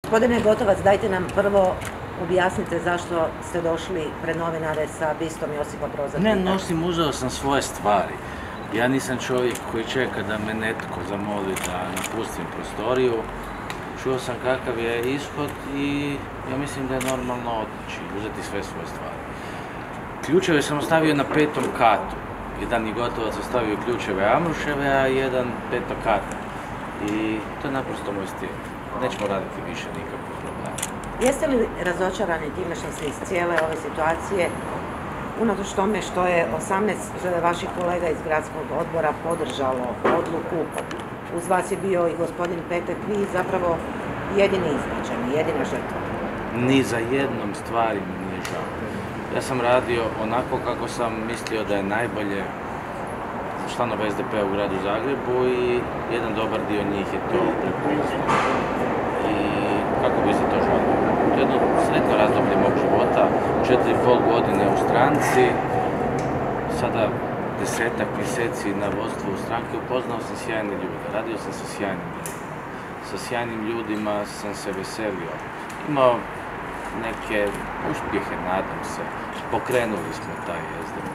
Gospodine Gotovac, dajte nam prvo objasnite zašto ste došli pred novinare sa bistom Josipa Broza Tita. Ne nosim, uzeo sam svoje stvari. Ja nisam čovjek koji čeka da me netko zamoli da napustim prostoriju. Čuo sam kakav je ishod i ja mislim da je normalno otići, uzeti sve svoje stvari. Ključeve sam ostavio na 5. katu. Jedan je Gotovac ostavio ključeve Amruševe, a jedan petokatan. I to je naprosto moj stil. Nećemo raditi više nikakvog problema. Jeste li razočarani time što ste iz cijele ove situacije, unatoč tome što je 18 vaših kolega iz gradskog odbora podržalo odluku, uz vas je bio i gospodin Petek, vi zapravo jedini izbačeni, jedina žrtva? Ni za jednom stvari mi nije žao. Ja sam radio onako kako sam mislio da je najbolje za članove SDP-a u gradu Zagrebu i jedan dobar dio njih je to prepoznao. I kako bi se to žalio. To je jedno sretno razdoblje mog života, 4,5 godine u stranci, sada 10-ak mjeseci na vodstvu stranke, upoznao sam sjajne ljude, radio sam sa sjajnim ljudima. Sa sjajnim ljudima sam se veselio. Imao neke uspjehe, nadam se. Pokrenuli smo taj SDP.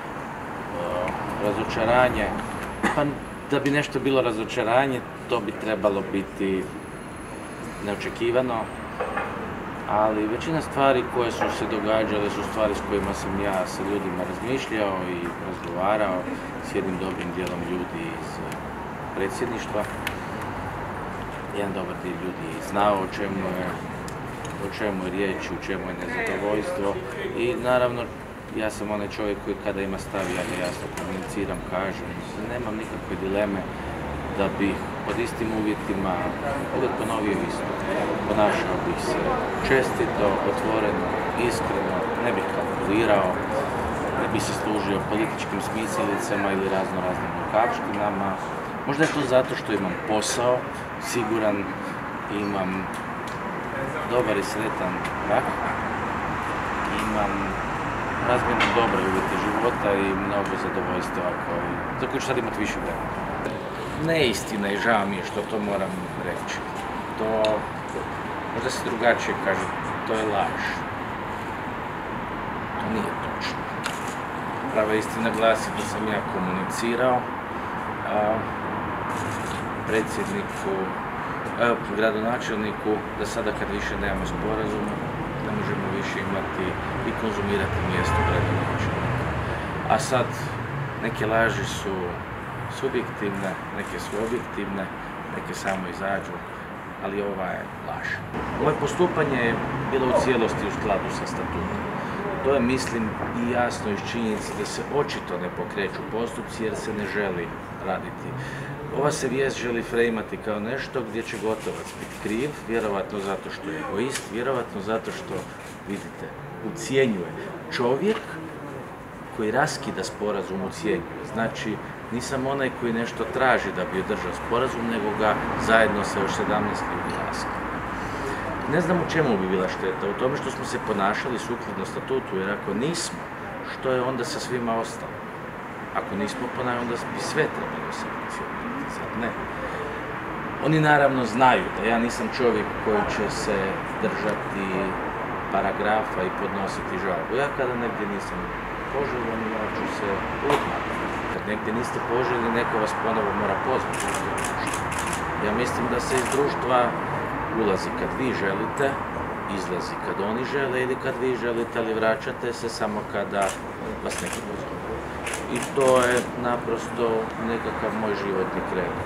Razočaranje, pa da bi nešto bilo razočaranje, to bi trebalo biti neočekivano, ali većina stvari koje su se događale su stvari s kojima sam ja sa ljudima razmišljao i razgovarao s jednim dobrim dijelom ljudi iz predsjedništva. Jedan dobar dio ljudi znao o čemu je riječ, u čemu je nezadovoljstvo i naravno ja sam onaj čovjek koji kada ima stav, ja ga jasno komuniciram, kažem, nemam nikakve dileme da bih pod istim uvjetima uvijek ponovio isto. Ponašao bih se čestito, otvoreno, iskreno, ne bih kalkulirao, ne bih se služio političkim smicalicama ili raznim rukavštinama. Možda je to zato što imam posao, siguran, imam dobar i sretan brak, imam razmjerno dobre uvjete života i mnogo zadovoljstva za koje ću sad imati više vremena. Neistina i žao mi je što to moram reći. To, možda se drugačije kaže, to je laž. To nije točno. Prava istina glasi da sam ja komunicirao predsjedniku, gradonačelniku, da sada kad više nemamo sporazuma, ne možemo više imati i konzumirati mjesto gradonačelnika. A sad, neke laži su subjektivne, neke su objektivne, neke samo izađu, ali ova je laž. Moje postupanje je bilo u cijelosti u skladu sa statutom. To je, mislim, i jasno iz činjenice da se očito ne pokreću postupci jer se ne želi raditi. Ova se vijest želi frejmati kao nešto gdje će Gotovac biti kriv, vjerovatno zato što je egoist, vjerovatno zato što, vidite, ucijenjuje. Čovjek koji raskida sporazum ucijenjuje. Znači, nisam onaj koji nešto traži da bi održao sporazum, nego ga zajedno sa još 17 ljudi raskida. Ne znam u čemu bi bila šteta, u tome što smo se ponašali sukladno statutu, jer ako nismo, što je onda sa svima ostalo? Ako nismo ponašali, onda bi sve trebalo sankcionirati, sad ne. Oni naravno znaju da ja nisam čovjek koji će se držati paragrafa i podnositi žalbu. Ja kada negdje nisam poželjan, ja ću se odmah. Kad negdje niste poželjni, neko vas ponovo mora pozvati. Ja mislim da se iz društva ulazi kad vi želite, izlazi kad oni žele ili kad vi želite, ali vraćate se samo kada vas neko pozove. I to je naprosto nekakav moj životni kredo.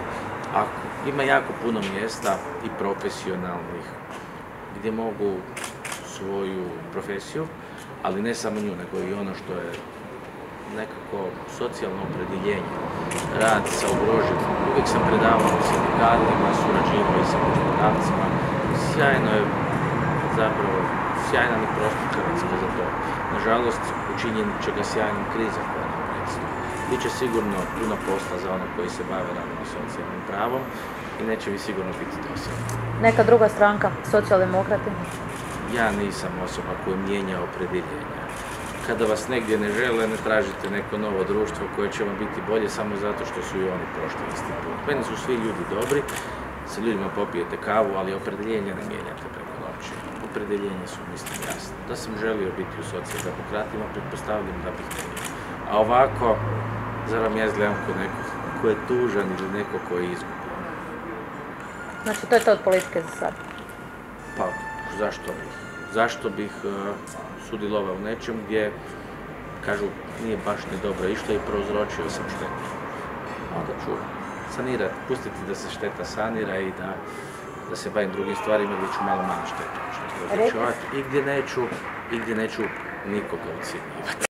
Ima jako puno mjesta i profesionalnih gdje mogu svoju profesiju, ali ne samo nju, nego i ono što je nekako socijalno opredjeljenje, rad sa ugroženim. Uvijek sam predavao u sindikalima, surađivao i sa poslodavcima. Sjajno je, zapravo, sjajna mi prostor za to. Nažalost, učinjen će ga sjajnim kriza koja nam predstoji. Biće sigurno puno posla za ono koji se bave radom i socijalnim pravom i neće mi sigurno biti dosadno. Neka druga stranka, socijaldemokrati? Ja nisam osoba koja mijenja opredjeljenja. Kada vas negdje ne žele, ne tražite neko novo društvo koje će vam biti bolje samo zato što su i oni prošli isti put. Meni su svi ljudi dobri, sa ljudima popijete kavu, ali opredjeljenja ne mijenjate preko noći. Opredjeljenja su, mislim, jasne. Da sam želio biti u socijaldemokratima, pretpostavljam da bih ne. A ovako, zar vam ja izgledam ko neko ko je tužan ili neko ko je izgubljen? Znači, to je to od politike za sad. Pa, zašto bih sudjelovao u nečem gdje, kažu, nije baš ni dobro išlo i prouzročio sam štetu. Onda ću sanirati, pustiti da se šteta sanira i da se bavim drugim stvarima gdje ću malo manje štetu. I gdje neću nikoga ucjenjivati.